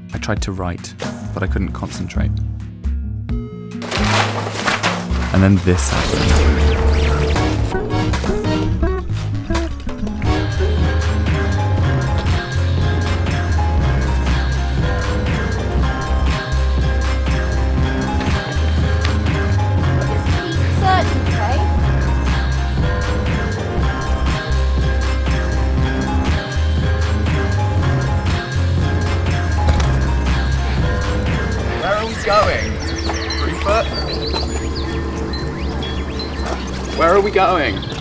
I tried to write, but I couldn't concentrate. And then this happened. Where are we going? 3 foot? Where are we going?